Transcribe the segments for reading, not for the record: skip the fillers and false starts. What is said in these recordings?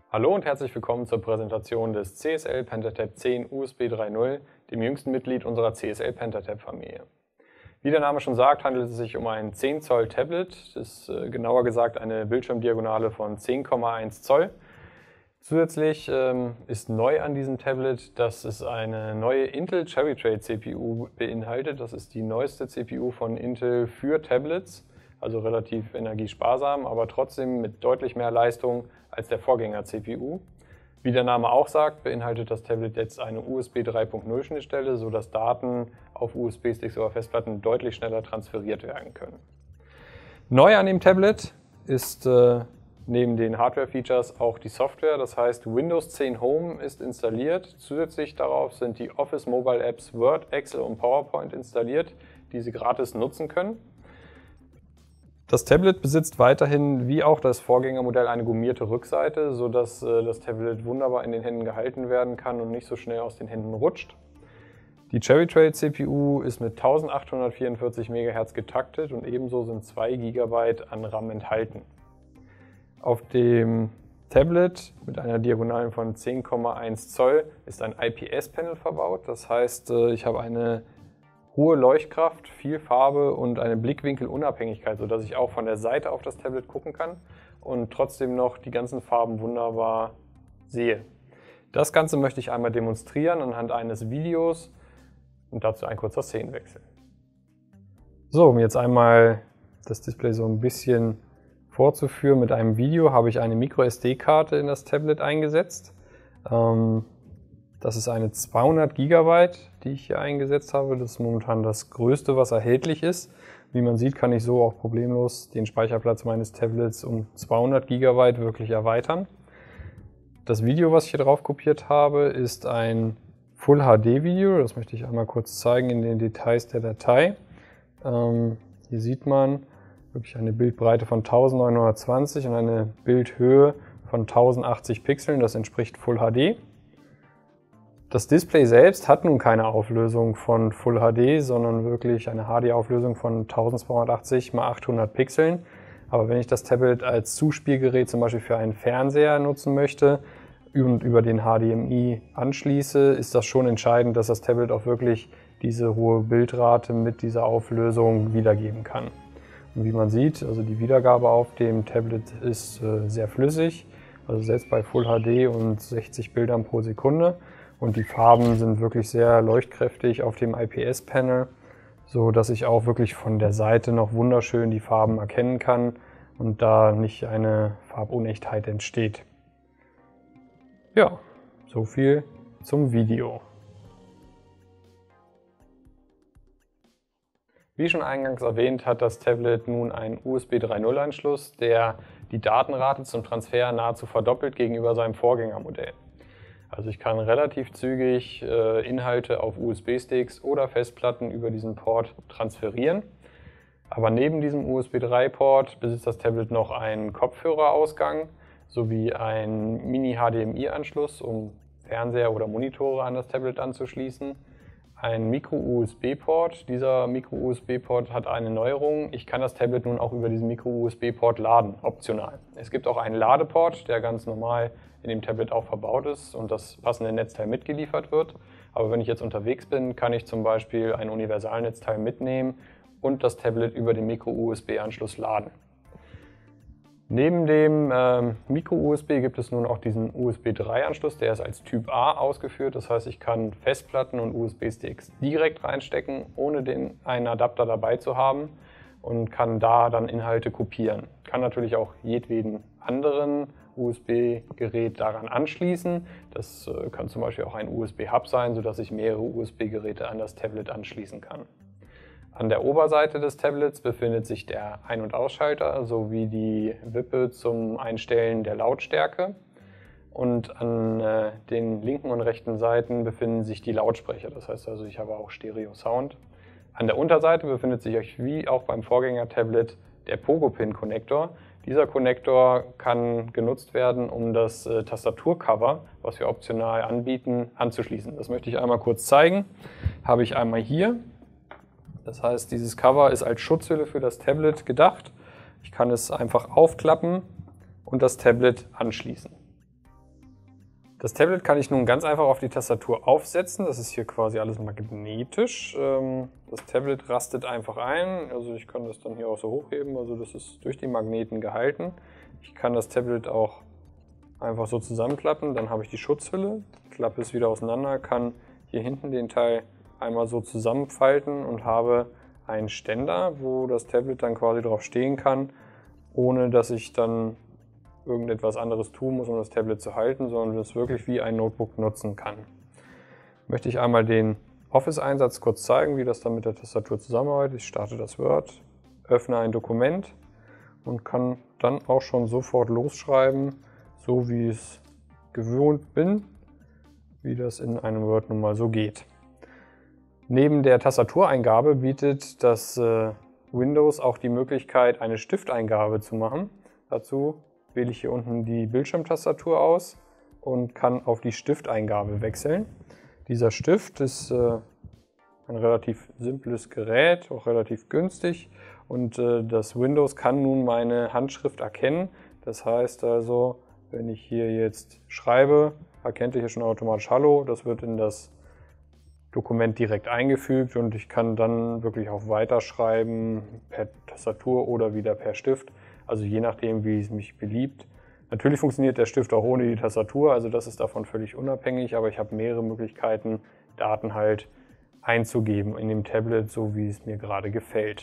Hallo und herzlich willkommen zur Präsentation des CSL PentaTab 10 USB 3.0, dem jüngsten Mitglied unserer CSL PentaTab-Familie. Wie der Name schon sagt, handelt es sich um ein 10 Zoll Tablet, das ist genauer gesagt eine Bildschirmdiagonale von 10,1 Zoll. Zusätzlich ist neu an diesem Tablet, dass es eine neue Intel Cherry Trail CPU beinhaltet. Das ist die neueste CPU von Intel für Tablets, also relativ energiesparsam, aber trotzdem mit deutlich mehr Leistung als der Vorgänger-CPU. Wie der Name auch sagt, beinhaltet das Tablet jetzt eine USB 3.0 Schnittstelle, sodass Daten auf USB-Sticks oder Festplatten deutlich schneller transferiert werden können. Neu an dem Tablet ist neben den Hardware-Features auch die Software, das heißt Windows 10 Home ist installiert. Zusätzlich darauf sind die Office Mobile Apps Word, Excel und PowerPoint installiert, die Sie gratis nutzen können. Das Tablet besitzt weiterhin, wie auch das Vorgängermodell, eine gummierte Rückseite, sodass das Tablet wunderbar in den Händen gehalten werden kann und nicht so schnell aus den Händen rutscht. Die Cherry Trail CPU ist mit 1844 MHz getaktet und ebenso sind 2 GB an RAM enthalten. Auf dem Tablet mit einer Diagonale von 10,1 Zoll ist ein IPS-Panel verbaut. Das heißt, ich habe eine hohe Leuchtkraft, viel Farbe und eine Blickwinkelunabhängigkeit, sodass ich auch von der Seite auf das Tablet gucken kann und trotzdem noch die ganzen Farben wunderbar sehe. Das Ganze möchte ich einmal demonstrieren anhand eines Videos und dazu ein kurzer Szenenwechsel. So, um jetzt einmal das Display so ein bisschen vorzuführen mit einem Video, habe ich eine MicroSD-Karte in das Tablet eingesetzt. Das ist eine 200 GB, die ich hier eingesetzt habe. Das ist momentan das größte, was erhältlich ist. Wie man sieht, kann ich so auch problemlos den Speicherplatz meines Tablets um 200 GB wirklich erweitern. Das Video, was ich hier drauf kopiert habe, ist ein Full HD Video. Das möchte ich einmal kurz zeigen in den Details der Datei. Hier sieht man wirklich eine Bildbreite von 1920 und eine Bildhöhe von 1080 Pixeln. Das entspricht Full HD. Das Display selbst hat nun keine Auflösung von Full HD, sondern wirklich eine HD-Auflösung von 1280 x 800 Pixeln. Aber wenn ich das Tablet als Zuspielgerät zum Beispiel für einen Fernseher nutzen möchte und über den HDMI anschließe, ist das schon entscheidend, dass das Tablet auch wirklich diese hohe Bildrate mit dieser Auflösung wiedergeben kann. Und wie man sieht, also die Wiedergabe auf dem Tablet ist sehr flüssig, also selbst bei Full HD und 60 Bildern pro Sekunde. Und die Farben sind wirklich sehr leuchtkräftig auf dem IPS-Panel, so dass ich auch wirklich von der Seite noch wunderschön die Farben erkennen kann und da nicht eine Farbunechtheit entsteht. Ja, so viel zum Video. Wie schon eingangs erwähnt, hat das Tablet nun einen USB 3.0 Anschluss, der die Datenrate zum Transfer nahezu verdoppelt gegenüber seinem Vorgängermodell. Also ich kann relativ zügig Inhalte auf USB-Sticks oder Festplatten über diesen Port transferieren. Aber neben diesem USB 3-Port besitzt das Tablet noch einen Kopfhörerausgang sowie einen Mini-HDMI-Anschluss, um Fernseher oder Monitore an das Tablet anzuschließen. Ein Micro-USB-Port. Dieser Micro-USB-Port hat eine Neuerung. Ich kann das Tablet nun auch über diesen Micro-USB-Port laden, optional. Es gibt auch einen Ladeport, der ganz normal in dem Tablet auch verbaut ist und das passende Netzteil mitgeliefert wird. Aber wenn ich jetzt unterwegs bin, kann ich zum Beispiel ein Universalnetzteil mitnehmen und das Tablet über den Micro-USB-Anschluss laden. Neben dem Micro-USB gibt es nun auch diesen USB 3-Anschluss, der ist als Typ A ausgeführt. Das heißt, ich kann Festplatten und USB-Sticks direkt reinstecken, ohne einen Adapter dabei zu haben und kann da dann Inhalte kopieren. Kann natürlich auch jedweden anderen USB-Gerät daran anschließen. Das kann zum Beispiel auch ein USB-Hub sein, sodass ich mehrere USB-Geräte an das Tablet anschließen kann. An der Oberseite des Tablets befindet sich der Ein- und Ausschalter sowie die Wippe zum Einstellen der Lautstärke. Und an den linken und rechten Seiten befinden sich die Lautsprecher. Das heißt also, ich habe auch Stereo-Sound. An der Unterseite befindet sich, wie auch beim Vorgänger-Tablet, der Pogo-Pin-Konnektor. Dieser Konnektor kann genutzt werden, um das Tastaturcover, was wir optional anbieten, anzuschließen. Das möchte ich einmal kurz zeigen. Habe ich einmal hier. Das heißt, dieses Cover ist als Schutzhülle für das Tablet gedacht. Ich kann es einfach aufklappen und das Tablet anschließen. Das Tablet kann ich nun ganz einfach auf die Tastatur aufsetzen. Das ist hier quasi alles magnetisch. Das Tablet rastet einfach ein. Also ich kann das dann hier auch so hochheben. Also das ist durch die Magneten gehalten. Ich kann das Tablet auch einfach so zusammenklappen. Dann habe ich die Schutzhülle, klappe es wieder auseinander, kann hier hinten den Teil einmal so zusammenfalten und habe einen Ständer, wo das Tablet dann quasi drauf stehen kann, ohne dass ich dann irgendetwas anderes tun muss, um das Tablet zu halten, sondern es wirklich wie ein Notebook nutzen kann. Möchte ich einmal den Office-Einsatz kurz zeigen, wie das dann mit der Tastatur zusammenarbeitet. Ich starte das Word, öffne ein Dokument und kann dann auch schon sofort losschreiben, so wie ich es gewohnt bin, wie das in einem Word nun mal so geht. Neben der Tastatureingabe bietet das Windows auch die Möglichkeit, eine Stifteingabe zu machen. Dazu wähle ich hier unten die Bildschirmtastatur aus und kann auf die Stifteingabe wechseln. Dieser Stift ist ein relativ simples Gerät, auch relativ günstig, und das Windows kann nun meine Handschrift erkennen. Das heißt also, wenn ich hier jetzt schreibe, erkennt er hier schon automatisch Hallo, das wird in das Dokument direkt eingefügt und ich kann dann wirklich auch weiterschreiben per Tastatur oder wieder per Stift. Also je nachdem, wie es mich beliebt. Natürlich funktioniert der Stift auch ohne die Tastatur, also das ist davon völlig unabhängig, aber ich habe mehrere Möglichkeiten, Daten halt einzugeben in dem Tablet, so wie es mir gerade gefällt.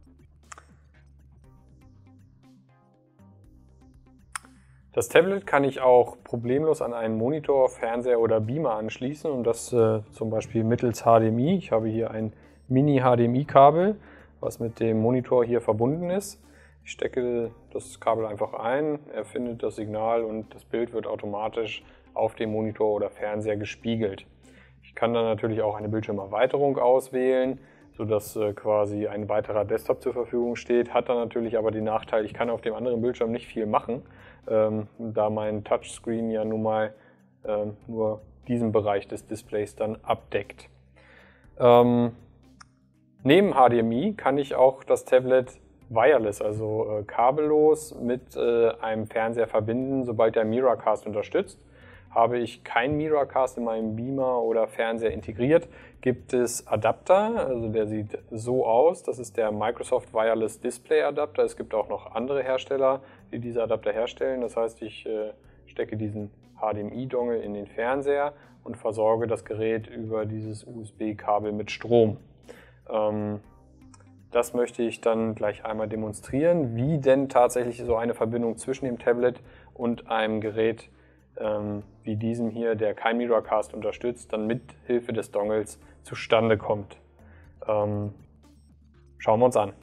Das Tablet kann ich auch problemlos an einen Monitor, Fernseher oder Beamer anschließen und das zum Beispiel mittels HDMI. Ich habe hier ein Mini-HDMI-Kabel, was mit dem Monitor hier verbunden ist. Ich stecke das Kabel einfach ein, er findet das Signal und das Bild wird automatisch auf dem Monitor oder Fernseher gespiegelt. Ich kann dann natürlich auch eine Bildschirmerweiterung auswählen, sodass quasi ein weiterer Desktop zur Verfügung steht. Hat dann natürlich aber den Nachteil, ich kann auf dem anderen Bildschirm nicht viel machen, da mein Touchscreen ja nun mal nur diesen Bereich des Displays dann abdeckt. Neben HDMI kann ich auch das Tablet wireless, also kabellos mit einem Fernseher verbinden, sobald der Miracast unterstützt. Habe ich kein Miracast in meinem Beamer oder Fernseher integriert, gibt es Adapter, also der sieht so aus, das ist der Microsoft Wireless Display Adapter. Es gibt auch noch andere Hersteller, die diese Adapter herstellen, das heißt, ich stecke diesen HDMI-Dongle in den Fernseher und versorge das Gerät über dieses USB-Kabel mit Strom. Das möchte ich dann gleich einmal demonstrieren, wie denn tatsächlich so eine Verbindung zwischen dem Tablet und einem Gerät wie diesem hier, der kein Miracast unterstützt, dann mit Hilfe des Dongles zustande kommt. Schauen wir uns an.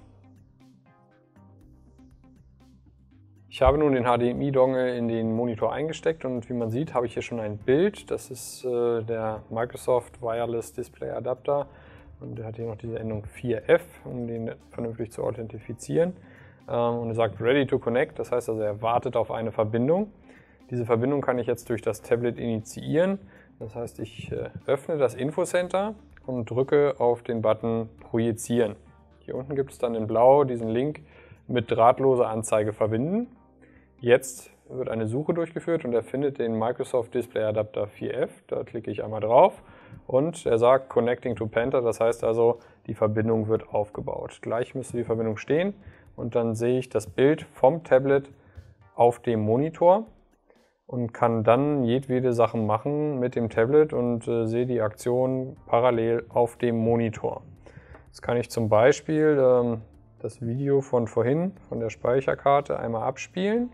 Ich habe nun den HDMI-Dongle in den Monitor eingesteckt und wie man sieht, habe ich hier schon ein Bild. Das ist der Microsoft Wireless Display Adapter und der hat hier noch diese Endung 4F, um den vernünftig zu authentifizieren. Und er sagt Ready to Connect, das heißt also, er wartet auf eine Verbindung. Diese Verbindung kann ich jetzt durch das Tablet initiieren. Das heißt, ich öffne das Infocenter und drücke auf den Button Projizieren. Hier unten gibt es dann in Blau diesen Link mit drahtloser Anzeige verbinden. Jetzt wird eine Suche durchgeführt und er findet den Microsoft Display Adapter 4F. Da klicke ich einmal drauf und er sagt Connecting to Panther. Das heißt also, die Verbindung wird aufgebaut. Gleich müsste die Verbindung stehen und dann sehe ich das Bild vom Tablet auf dem Monitor und kann dann jedwede Sachen machen mit dem Tablet und sehe die Aktion parallel auf dem Monitor. Jetzt kann ich zum Beispiel das Video von vorhin, von der Speicherkarte, einmal abspielen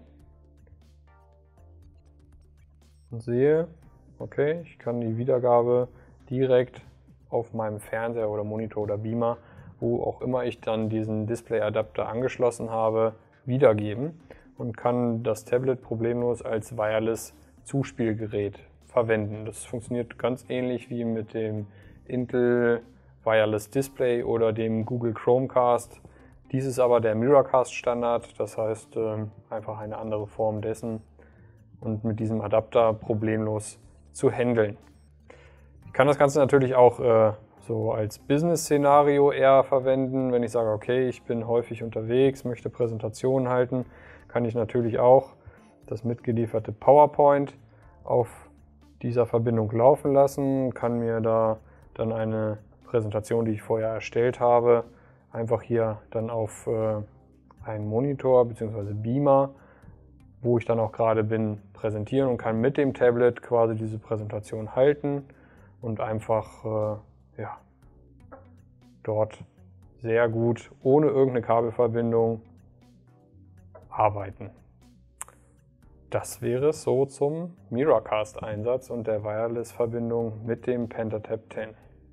und sehe, okay, ich kann die Wiedergabe direkt auf meinem Fernseher oder Monitor oder Beamer, wo auch immer ich dann diesen Display-Adapter angeschlossen habe, wiedergeben und kann das Tablet problemlos als Wireless-Zuspielgerät verwenden. Das funktioniert ganz ähnlich wie mit dem Intel Wireless Display oder dem Google Chromecast. Dies ist aber der Miracast-Standard, das heißt einfach eine andere Form dessen und mit diesem Adapter problemlos zu handeln. Ich kann das Ganze natürlich auch so als Business-Szenario eher verwenden, wenn ich sage, okay, ich bin häufig unterwegs, möchte Präsentationen halten, kann ich natürlich auch das mitgelieferte PowerPoint auf dieser Verbindung laufen lassen, kann mir da dann eine Präsentation, die ich vorher erstellt habe, einfach hier dann auf einen Monitor bzw. Beamer, wo ich dann auch gerade bin, präsentieren und kann mit dem Tablet quasi diese Präsentation halten und einfach ja, dort sehr gut ohne irgendeine Kabelverbindung arbeiten. Das wäre es so zum Miracast-Einsatz und der Wireless-Verbindung mit dem PentaTab 10.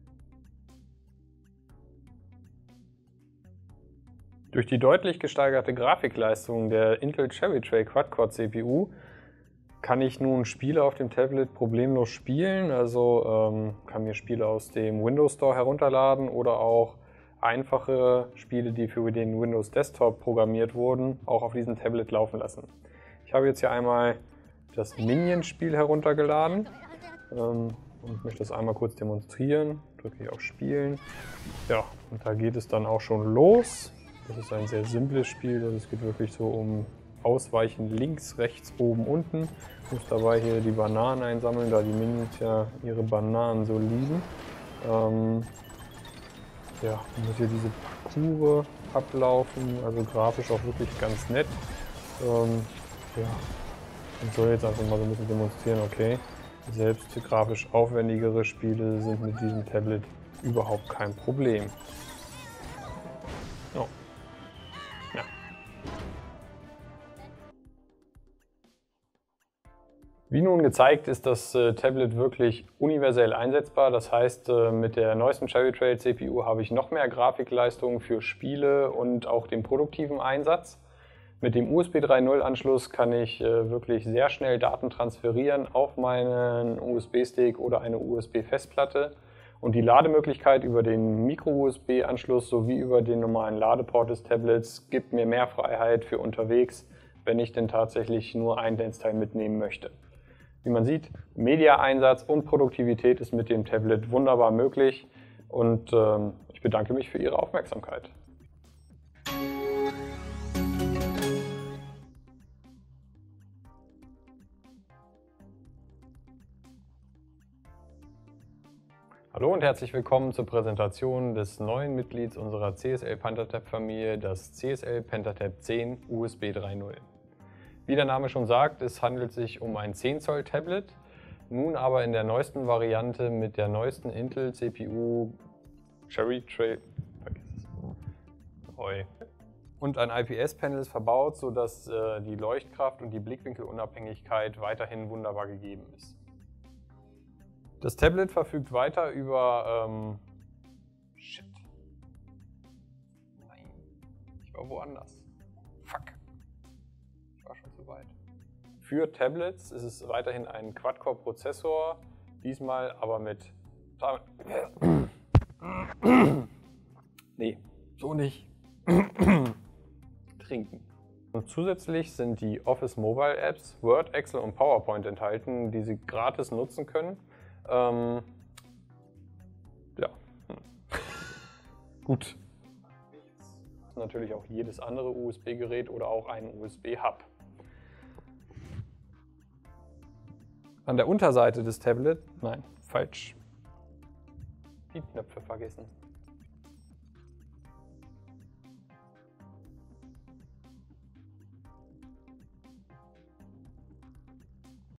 Durch die deutlich gesteigerte Grafikleistung der Intel Cherry Trail Quad-Core CPU kann ich nun Spiele auf dem Tablet problemlos spielen. Also kann mir Spiele aus dem Windows Store herunterladen oder auch einfache Spiele, die für den Windows Desktop programmiert wurden, auch auf diesem Tablet laufen lassen. Ich habe jetzt hier einmal das Minions-Spiel heruntergeladen und möchte das einmal kurz demonstrieren. Drücke ich auf Spielen. Ja, und da geht es dann auch schon los. Das ist ein sehr simples Spiel, also es geht wirklich so um Ausweichen links, rechts, oben, unten. Ich muss dabei hier die Bananen einsammeln, da die Minions ja ihre Bananen so lieben. Ja, muss hier diese Parcours ablaufen, also grafisch auch wirklich ganz nett. Ja, ich soll jetzt einfach mal so ein bisschen demonstrieren, okay, selbst grafisch aufwendigere Spiele sind mit diesem Tablet überhaupt kein Problem. Oh. Ja. Wie nun gezeigt, ist das Tablet wirklich universell einsetzbar. Das heißt, mit der neuesten Cherry Trail CPU habe ich noch mehr Grafikleistung für Spiele und auch den produktiven Einsatz. Mit dem USB 3.0 Anschluss kann ich wirklich sehr schnell Daten transferieren auf meinen USB-Stick oder eine USB-Festplatte. Und die Lademöglichkeit über den Micro-USB-Anschluss sowie über den normalen Ladeport des Tablets gibt mir mehr Freiheit für unterwegs, wenn ich denn tatsächlich nur ein Netzteil mitnehmen möchte. Wie man sieht, Media-Einsatz und Produktivität ist mit dem Tablet wunderbar möglich und ich bedanke mich für Ihre Aufmerksamkeit. Hallo und herzlich willkommen zur Präsentation des neuen Mitglieds unserer CSL PentaTab-Familie, das CSL PentaTab 10 USB 3.0. Wie der Name schon sagt, es handelt sich um ein 10 Zoll Tablet, nun aber in der neuesten Variante mit der neuesten Intel CPU Cherry Trail und ein IPS-Panel ist verbaut, sodass die Leuchtkraft und die Blickwinkelunabhängigkeit weiterhin wunderbar gegeben ist. Das Tablet verfügt weiter über Shit. Nein, ich war woanders. Fuck. Ich war schon zu weit. Für Tablets ist es weiterhin ein Quad-Core-Prozessor, diesmal aber mit... Nee, so nicht. Trinken. Und zusätzlich sind die Office Mobile Apps, Word, Excel und PowerPoint enthalten, die Sie gratis nutzen können. Ja. Gut. Natürlich auch jedes andere USB-Gerät oder auch ein USB-Hub. An der Unterseite des Tablets, nein, falsch. Die Knöpfe vergessen.